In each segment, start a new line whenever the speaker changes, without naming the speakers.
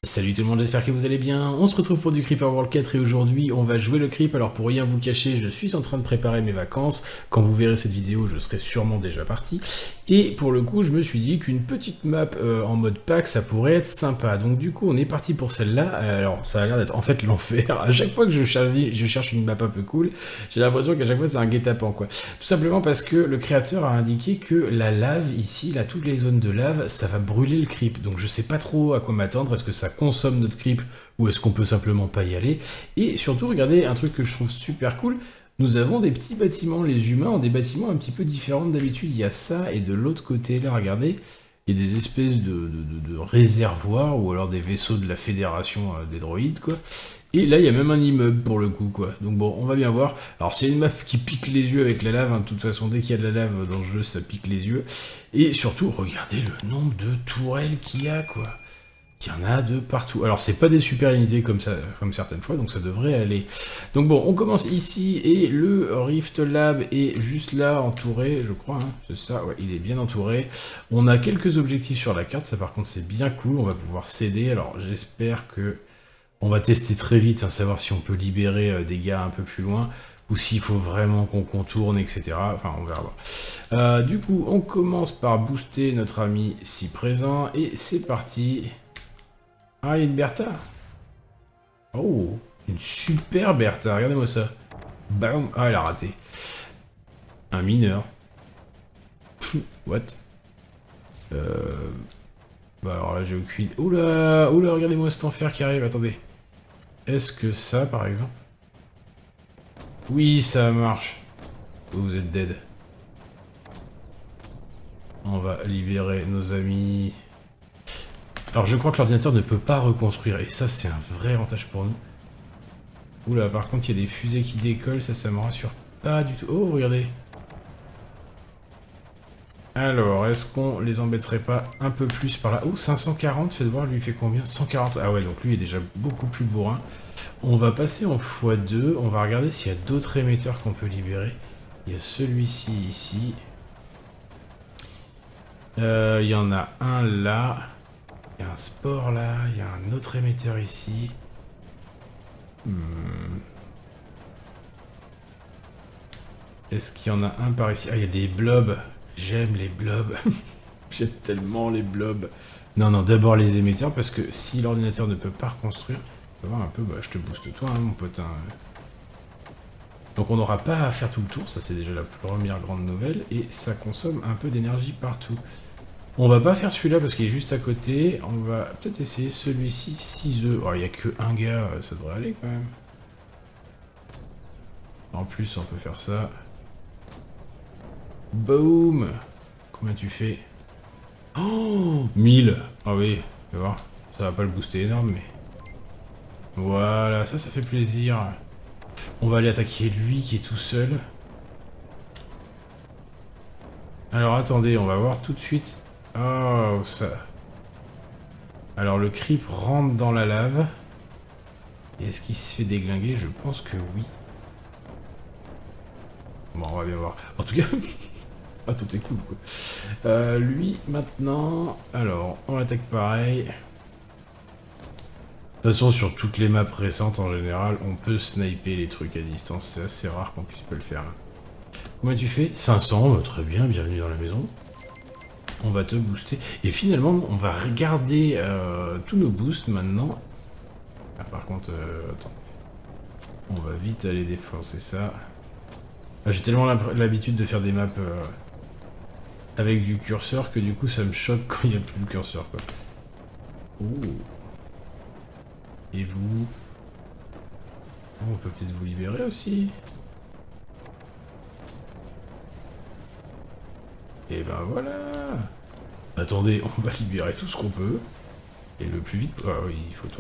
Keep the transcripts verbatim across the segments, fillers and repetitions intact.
Salut tout le monde, j'espère que vous allez bien. On se retrouve pour du Creeper World quatre et aujourd'hui on va jouer le creep. Alors pour rien vous cacher, je suis en train de préparer mes vacances. Quand vous verrez cette vidéo, je serai sûrement déjà parti. Et pour le coup, je me suis dit qu'une petite map euh, en mode pack, ça pourrait être sympa. Donc du coup, on est parti pour celle-là. Alors ça a l'air d'être en fait l'enfer. À chaque fois que je cherche, je cherche une map un peu cool, j'ai l'impression qu'à chaque fois c'est un guet-apens quoi. Tout simplement parce que le créateur a indiqué que la lave ici, là, toutes les zones de lave, ça va brûler le creep. Donc je sais pas trop à quoi m'attendre. Est-ce que ça consomme notre creep ou est-ce qu'on peut simplement pas y aller? Et surtout, regardez un truc que je trouve super cool. Nous avons des petits bâtiments, les humains ont des bâtiments un petit peu différents d'habitude. Il y a ça et de l'autre côté là, regardez, il y a des espèces de, de, de, de réservoirs ou alors des vaisseaux de la fédération euh, des droïdes quoi. Et là il y a même un immeuble pour le coup quoi. Donc bon, on va bien voir. Alors c'est une map qui pique les yeux avec la lave, hein. De toute façon dès qu'il y a de la lave dans le jeu ça pique les yeux. Et surtout regardez le nombre de tourelles qu'il y a quoi. Il y en a de partout. Alors c'est pas des super unités comme ça, comme certaines fois, donc ça devrait aller. Donc bon, on commence ici et le Rift Lab est juste là, entouré, je crois, hein, c'est ça, ouais, il est bien entouré. On a quelques objectifs sur la carte, ça par contre c'est bien cool, on va pouvoir s'aider. Alors j'espère que on va tester très vite, hein, savoir si on peut libérer euh, des gars un peu plus loin, ou s'il faut vraiment qu'on contourne, et cetera. Enfin, on verra. Euh, du coup, on commence par booster notre ami si présent, et c'est parti. Ah, il y a une Bertha. Oh, une super Bertha, regardez-moi ça. Bam. Ah, elle a raté. Un mineur. What? Euh... Bah alors là, j'ai aucune... Oula, oula, regardez-moi cet enfer qui arrive, attendez. Est-ce que ça, par exemple? Oui, ça marche. Oh, vous êtes dead. On va libérer nos amis... Alors je crois que l'ordinateur ne peut pas reconstruire, et ça c'est un vrai avantage pour nous. Oula, par contre il y a des fusées qui décollent, ça ça me rassure pas du tout. Oh, regardez. Alors, est-ce qu'on les embêterait pas un peu plus par là? Oh, cinq cent quarante, faites voir, lui il fait combien? cent quarante, ah ouais, donc lui est déjà beaucoup plus bourrin. On va passer en fois deux, on va regarder s'il y a d'autres émetteurs qu'on peut libérer. Il y a celui-ci ici. Euh, il y en a un là. Il y a un sport là, il y a un autre émetteur ici. Hmm. Est-ce qu'il y en a un par ici? Ah, il y a des blobs. J'aime les blobs. J'aime tellement les blobs. Non, non, d'abord les émetteurs, parce que si l'ordinateur ne peut pas reconstruire, on va voir un peu, bah je te booste toi, hein, mon pote. Hein. Donc on n'aura pas à faire tout le tour, ça c'est déjà la première grande nouvelle, et ça consomme un peu d'énergie partout. On va pas faire celui-là parce qu'il est juste à côté. On va peut-être essayer celui-ci, six œufs. Oh, il n'y a que un gars, ça devrait aller quand même. En plus, on peut faire ça. Boum! Combien tu fais? Oh, mille! Ah oui, tu vas voir. Ça va pas le booster énorme, mais... Voilà, ça, ça fait plaisir. On va aller attaquer lui qui est tout seul. Alors attendez, on va voir tout de suite... Oh, ça... Alors, le creep rentre dans la lave. Et est-ce qu'il se fait déglinguer? Je pense que oui. Bon, on va bien voir. En tout cas... ah, tout est cool, quoi. Euh, lui, maintenant... Alors, on l'attaque pareil. De toute façon, sur toutes les maps récentes, en général, on peut sniper les trucs à distance. C'est assez rare qu'on puisse pas le faire. Combien tu fais? cinq cents, bah, très bien, bienvenue dans la maison. On va te booster. Et finalement, on va regarder euh, tous nos boosts maintenant. Ah, par contre, euh, attends. On va vite aller défoncer ça. Ah, j'ai tellement l'habitude de faire des maps euh, avec du curseur que du coup, ça me choque quand il n'y a plus de curseur, quoi. Ouh. Et vous? Oh, on peut peut-être vous libérer aussi. Et ben voilà. Attendez, on va libérer tout ce qu'on peut. Et le plus vite... Ah oui, il faut toi.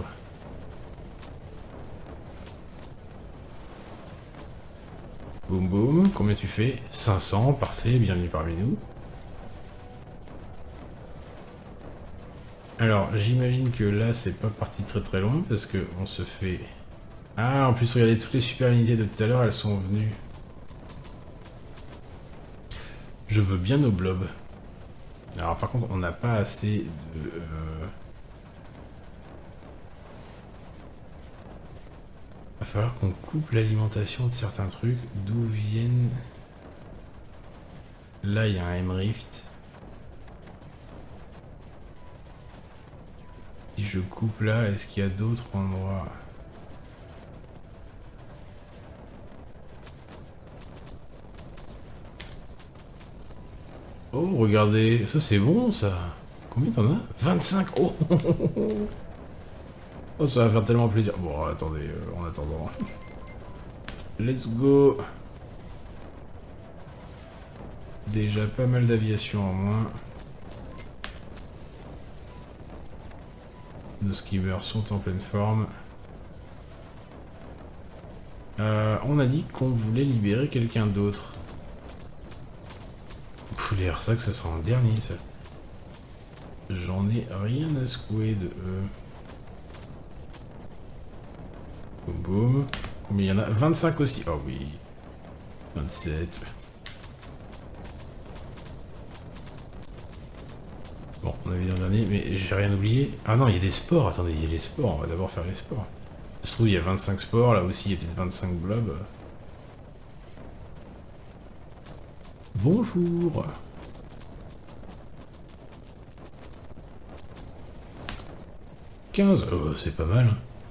Boum boum, combien tu fais? cinq cents, parfait, bienvenue parmi nous. Alors, j'imagine que là, c'est pas parti très très loin, parce que on se fait... Ah, en plus, regardez, toutes les super unités de tout à l'heure, elles sont venues. Je veux bien nos blobs. Alors par contre, on n'a pas assez de... Euh... falloir qu'on coupe l'alimentation de certains trucs. D'où viennent... Là, il y a un M-Rift. Si je coupe là, est-ce qu'il y a d'autres endroits? Oh, regardez, ça c'est bon ça. Combien t'en as? vingt-cinq. Oh, oh, ça va faire tellement plaisir. Bon, attendez, euh, en attendant. Let's go. Déjà pas mal d'aviation en moins. Nos skimmers sont en pleine forme. Euh, on a dit qu'on voulait libérer quelqu'un d'autre. Les R cinq, ça sera en dernier, ça. J'en ai rien à secouer de eux. Boum boum. Combien il y en a? vingt-cinq aussi. Oh oui. vingt-sept. Bon, on avait dit en dernier, mais j'ai rien oublié. Ah non, il y a des sports. Attendez, il y a les sports. On va d'abord faire les sports. Ça se trouve, il y a vingt-cinq sports. Là aussi, il y a peut-être vingt-cinq blobs. Bonjour. quinze. Oh, c'est pas mal.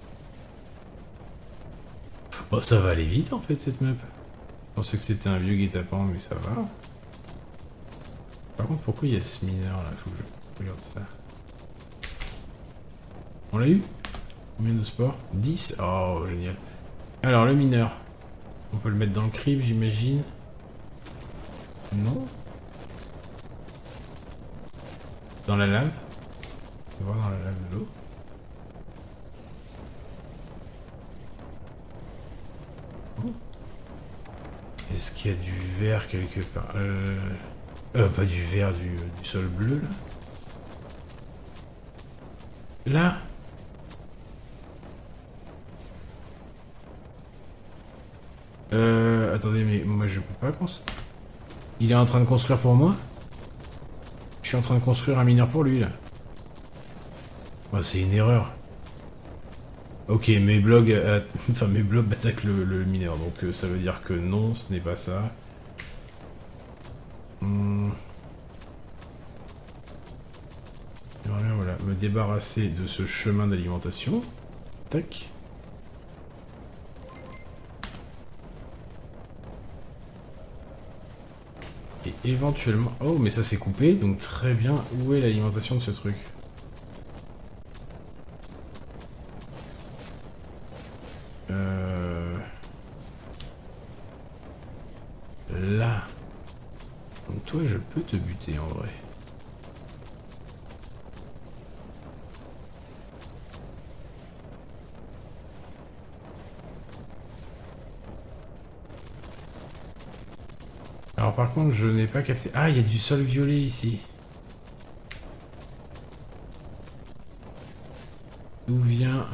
Oh, ça va aller vite en fait cette map. Je pensais que c'était un vieux guet-apens, mais ça va. Par contre, pourquoi il y a ce mineur là? Faut que je regarde ça. On l'a eu? Combien de sports? dix. Oh, génial. Alors, le mineur. On peut le mettre dans le crib, j'imagine. Non. Dans la lave. On va voir dans la lave de l'eau. Oh. Est-ce qu'il y a du verre quelque part? Euh... euh pas du verre, du, du sol bleu là. Là. Euh... Attendez, mais moi je peux pas construire. Il est en train de construire pour moi? Je suis en train de construire un mineur pour lui là. Oh, c'est une erreur. Ok, mes blogs, euh, enfin mes blogs attaquent le, le mineur, donc euh, ça veut dire que non, ce n'est pas ça. Hmm. J'aimerais bien, voilà, me débarrasser de ce chemin d'alimentation. Tac. Et éventuellement... Oh, mais ça s'est coupé, donc très bien. Où est l'alimentation de ce truc? Euh... Là. Donc toi, je peux te buter en vrai. Alors par contre, je n'ai pas capté... Ah, il y a du sol violet ici. D'où vient...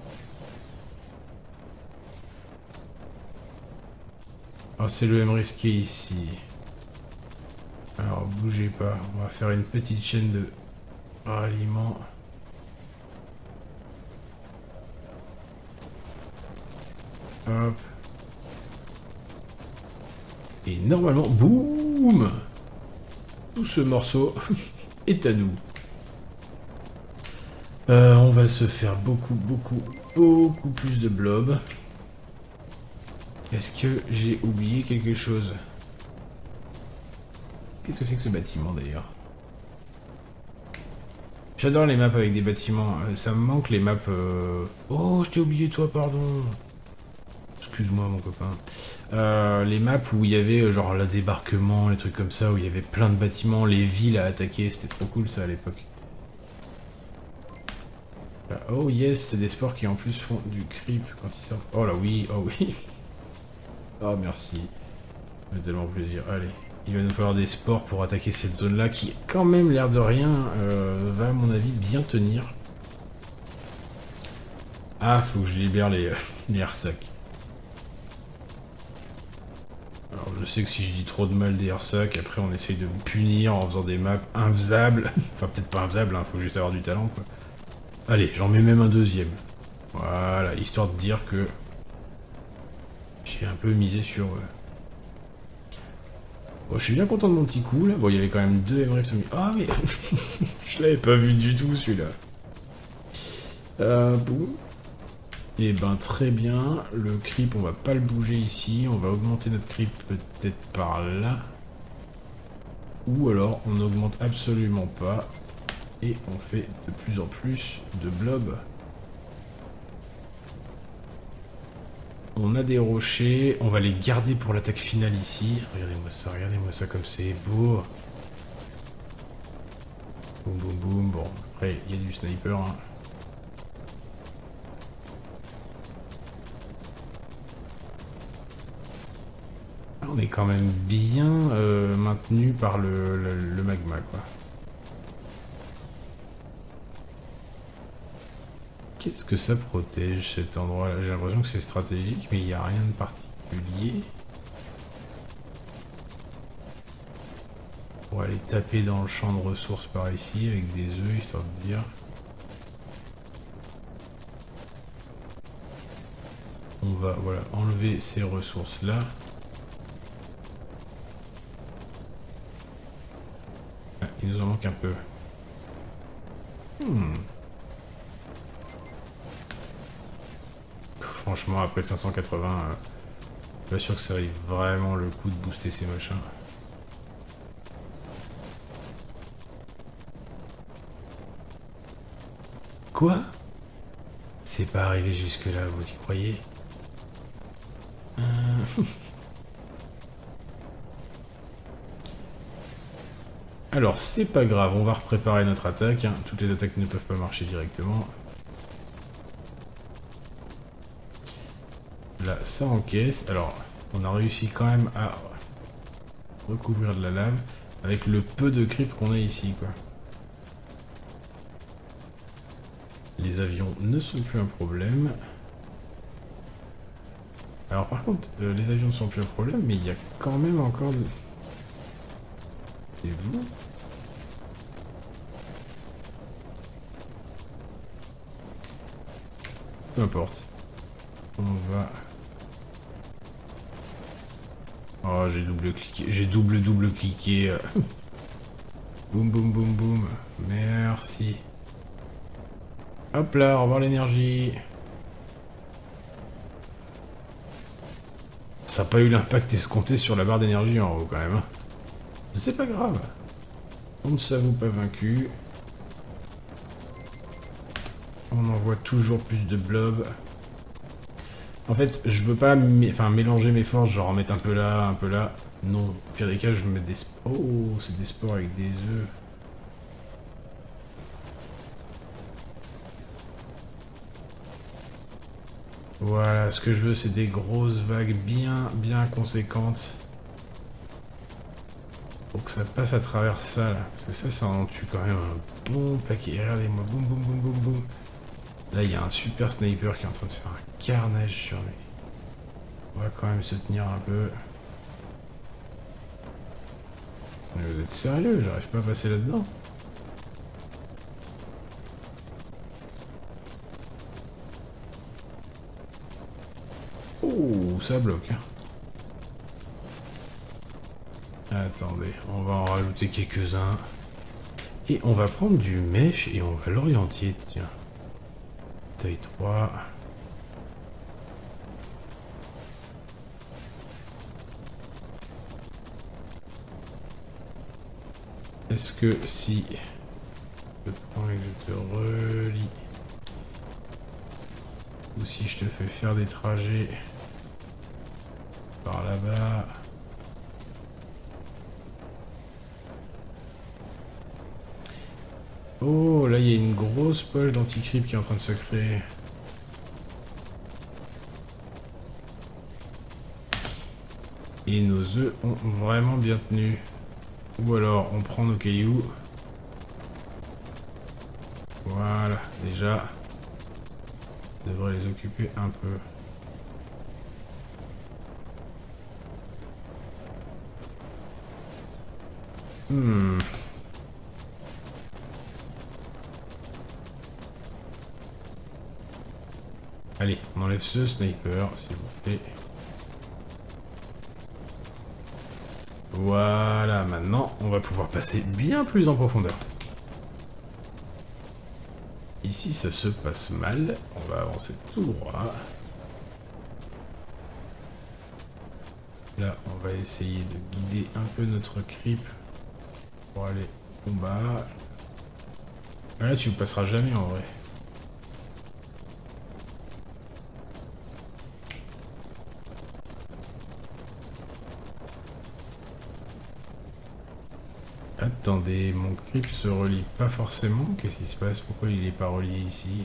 Oh, c'est le M-Rift qui est ici. Alors, bougez pas. On va faire une petite chaîne de ralliement. Hop. Et normalement, boum! Tout ce morceau est à nous. Euh, on va se faire beaucoup, beaucoup, beaucoup plus de blobs. Est-ce que j'ai oublié quelque chose? Qu'est-ce que c'est que ce bâtiment d'ailleurs? J'adore les maps avec des bâtiments. Ça me manque les maps... Euh... Oh, je t'ai oublié toi, pardon. Excuse-moi mon copain. Euh, les maps où il y avait genre le débarquement, les trucs comme ça, où il y avait plein de bâtiments, les villes à attaquer, c'était trop cool ça à l'époque. Oh yes, c'est des sports qui en plus font du creep quand ils sortent. Oh là oui, oh oui. Oh merci. Ça fait tellement plaisir. Allez, il va nous falloir des sports pour attaquer cette zone-là qui, quand même, l'air de rien, euh, va à mon avis bien tenir. Ah, faut que je libère les, les R cinq. Alors je sais que si je dis trop de mal des R cinq, après on essaye de me punir en faisant des maps infaisables. Enfin peut-être pas infaisables, hein, faut juste avoir du talent quoi. Allez, j'en mets même un deuxième. Voilà, histoire de dire que J'ai un peu misé sur... Euh... Bon, je suis bien content de mon petit coup là. Bon, il y avait quand même deux Emerald. Ah, mais je l'avais pas vu du tout celui-là. Euh, boum. Et ben très bien. Le creep, on va pas le bouger ici. On va augmenter notre creep peut-être par là. Ou alors on n'augmente absolument pas. Et on fait de plus en plus de blobs. On a des rochers, on va les garder pour l'attaque finale ici. Regardez-moi ça, regardez-moi ça comme c'est beau. Boum boum boum, bon, après il y a du sniper. Hein. On est quand même bien euh, maintenu par le, le, le magma quoi. Qu'est-ce que ça protège cet endroit là? J'ai l'impression que c'est stratégique mais il n'y a rien de particulier. On va aller taper dans le champ de ressources par ici avec des œufs histoire de dire. On va voilà enlever ces ressources là. Ah, il nous en manque un peu. Hmm. Franchement après cinq cent quatre-vingts, euh, pas sûr que ça arrive vraiment le coup de booster ces machins. Quoi? C'est pas arrivé jusque là, vous y croyez? euh... Alors c'est pas grave, on va repréparer notre attaque. Hein. Toutes les attaques ne peuvent pas marcher directement. Là, ça encaisse. Alors, on a réussi quand même à recouvrir de la lave avec le peu de creep qu'on a ici, quoi. Les avions ne sont plus un problème. Alors par contre, euh, les avions ne sont plus un problème, mais il y a quand même encore de... C'est vous? Peu importe. On va... Oh, j'ai double cliqué. J'ai double double cliqué. Boum boum boum boum. Merci. Hop là, au revoir l'énergie. Ça n'a pas eu l'impact escompté sur la barre d'énergie en haut quand même. C'est pas grave. On ne s'avoue pas vaincu. On envoie toujours plus de blobs. En fait, je veux pas enfin, mélanger mes forces, genre en mettre un peu là, un peu là. Non, au pire des cas, je vais mettre des... Oh, c'est des spores avec des œufs. Voilà, ce que je veux, c'est des grosses vagues bien, bien conséquentes. Pour que ça passe à travers ça, là. Parce que ça, ça en tue quand même un bon paquet. Regardez-moi, boum, boum, boum, boum, boum. Là, il y a un super sniper qui est en train de faire un carnage sur lui. On va quand même se tenir un peu. Mais vous êtes sérieux? J'arrive pas à passer là-dedans. Oh, ça bloque. Attendez, on va en rajouter quelques-uns. Et on va prendre du mèche et on va l'orienter. Tiens. Taille trois. Est-ce que si je te prends et que je te relie, ou si je te fais faire des trajets par là-bas, oh là il y a une grosse poche d'anti-creep qui est en train de se créer. Et nos œufs ont vraiment bien tenu. Ou alors on prend nos cailloux. Voilà, déjà. On devrait les occuper un peu. Hmm. Allez, on enlève ce sniper, s'il vous plaît. Voilà, maintenant, on va pouvoir passer bien plus en profondeur. Ici, ça se passe mal. On va avancer tout droit. Là, on va essayer de guider un peu notre creep pour aller au bas. Là, tu ne passeras jamais en vrai. Attendez, mon creep se relie pas forcément. Qu'est-ce qui se passe? Pourquoi il est pas relié ici?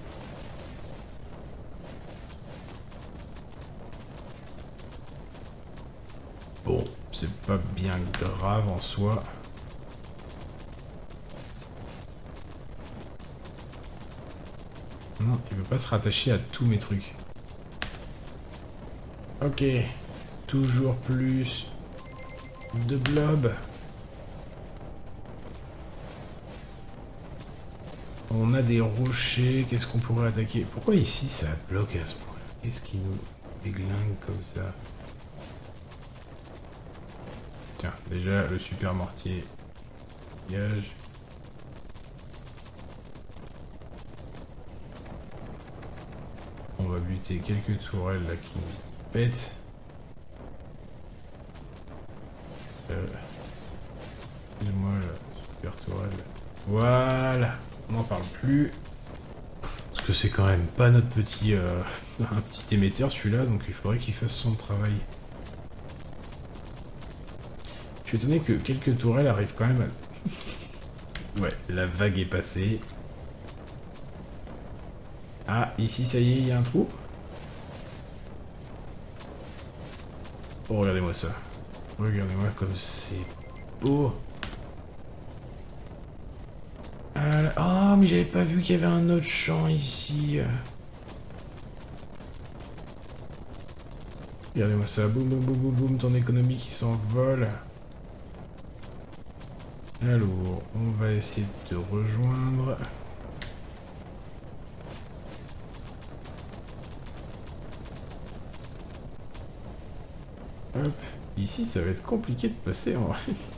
Bon, c'est pas bien grave en soi. Non, il veut pas se rattacher à tous mes trucs. Ok, toujours plus de blobs. On a des rochers, qu'est-ce qu'on pourrait attaquer? Pourquoi ici ça bloque à ce point? Qu'est-ce qui nous déglingue comme ça? Tiens, déjà le super mortier. Dégage. On va buter quelques tourelles là qui pètent. Euh... Excuse-moi la super tourelle. Voilà. On n'en parle plus. Parce que c'est quand même pas notre petit... Euh, un petit émetteur celui-là, donc il faudrait qu'il fasse son travail. Je suis étonné que quelques tourelles arrivent quand même à... Ouais, la vague est passée. Ah, ici ça y est, il y a un trou. Oh, regardez-moi ça. Regardez-moi comme c'est beau. Ah, oh, mais j'avais pas vu qu'il y avait un autre champ ici. Regardez-moi ça, boum boum boum boum boum, ton économie qui s'envole. Alors, on va essayer de te rejoindre. Hop, ici ça va être compliqué de passer en vrai.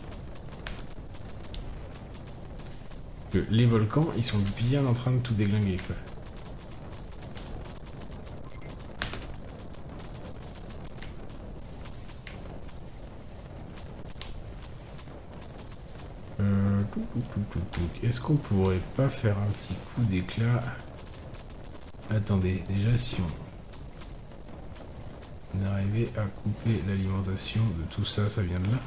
Les volcans, ils sont bien en train de tout déglinguer, quoi. Euh, Est-ce qu'on pourrait pas faire un petit coup d'éclat? Attendez, déjà si on arrivait à couper l'alimentation de tout ça, ça vient de là.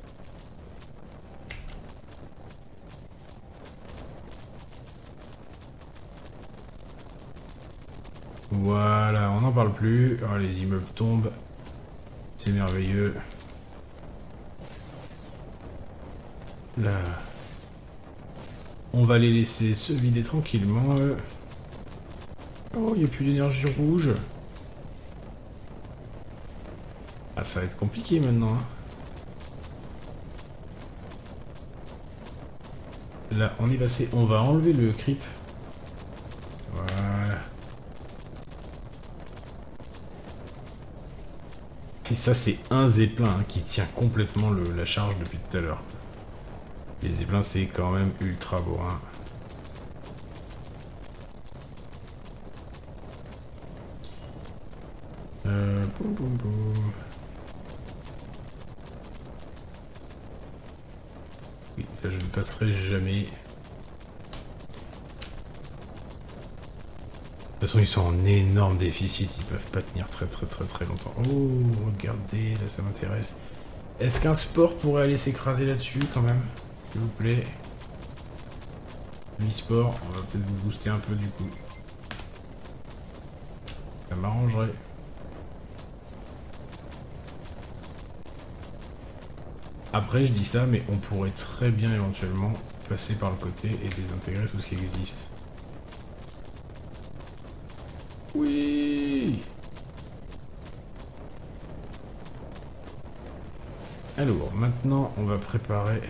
Voilà, on n'en parle plus. Oh, les immeubles tombent. C'est merveilleux. Là. On va les laisser se vider tranquillement. Euh. Oh, il n'y a plus d'énergie rouge. Ah, ça va être compliqué maintenant. Hein. Là, on est passé. On va enlever le creep. Voilà. Et ça, c'est un zeppelin hein, qui tient complètement le, la charge depuis tout à l'heure. Les zeppelins, c'est quand même ultra beau. Hein. Euh, boum, boum, boum. Oui, là, je ne passerai jamais. De toute façon, ils sont en énorme déficit, ils peuvent pas tenir très très très très longtemps. Oh, regardez, là ça m'intéresse. Est-ce qu'un sport pourrait aller s'écraser là-dessus quand même? S'il vous plaît. Mi-sport, on va peut-être vous booster un peu du coup. Ça m'arrangerait. Après, je dis ça, mais on pourrait très bien éventuellement passer par le côté et désintégrer tout ce qui existe. Oui. Alors, maintenant, on va préparer...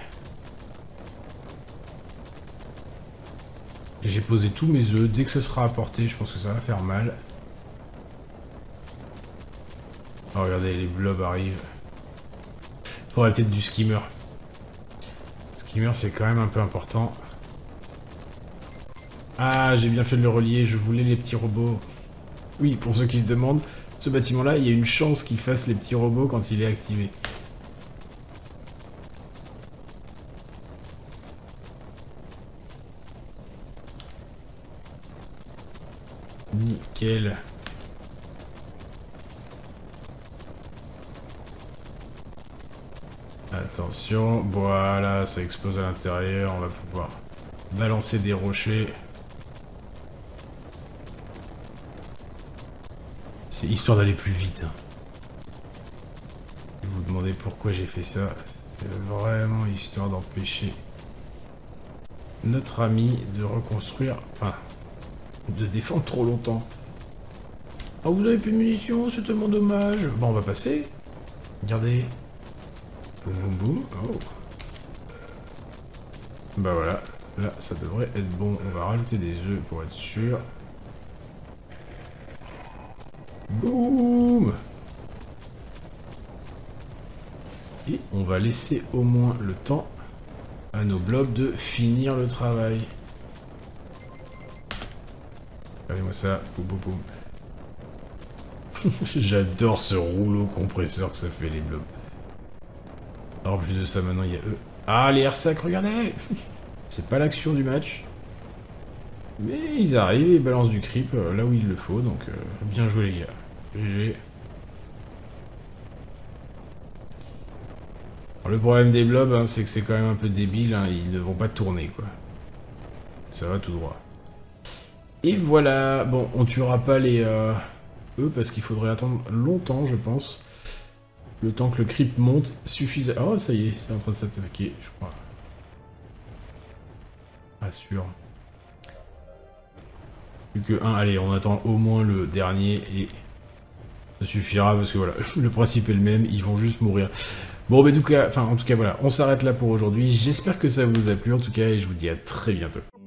J'ai posé tous mes œufs. Dès que ça sera apporté, je pense que ça va faire mal. Oh, regardez, les blobs arrivent. Faudrait peut-être du skimmer. Skimmer, c'est quand même un peu important. Ah, j'ai bien fait de le relier, je voulais les petits robots. Oui, pour ceux qui se demandent, ce bâtiment-là, il y a une chance qu'il fasse les petits robots quand il est activé. Nickel. Attention, voilà, ça explose à l'intérieur, on va pouvoir balancer des rochers. C'est histoire d'aller plus vite. Vous vous demandez pourquoi j'ai fait ça. C'est vraiment histoire d'empêcher notre ami de reconstruire, enfin, de défendre trop longtemps. Oh, vous avez plus de munitions, c'est tellement dommage. Bon, on va passer. Regardez. Boum, boum, boum. Oh. Bah voilà. Là, ça devrait être bon. On va rajouter des œufs pour être sûr. Boum. Et on va laisser au moins le temps à nos blobs de finir le travail. Regardez-moi ça. Boum, boum, boum. J'adore ce rouleau compresseur que ça fait les blobs. En plus de ça, maintenant il y a eux. Ah, les airsacs, regardez. C'est pas l'action du match. Mais ils arrivent et ils balancent du creep là où il le faut, donc euh, bien joué les gars. G G. Alors, le problème des blobs, hein, c'est que c'est quand même un peu débile, hein, ils ne vont pas tourner quoi. Ça va tout droit. Et voilà, bon, on tuera pas les euh, eux parce qu'il faudrait attendre longtemps, je pense. Le temps que le creep monte suffisamment. Oh, ça y est, c'est en train de s'attaquer, je crois. Pas sûr. Plus que un, allez, on attend au moins le dernier et ça suffira parce que voilà, le principe est le même, ils vont juste mourir. Bon, mais en tout cas, enfin, en tout cas, voilà, on s'arrête là pour aujourd'hui. J'espère que ça vous a plu en tout cas et je vous dis à très bientôt.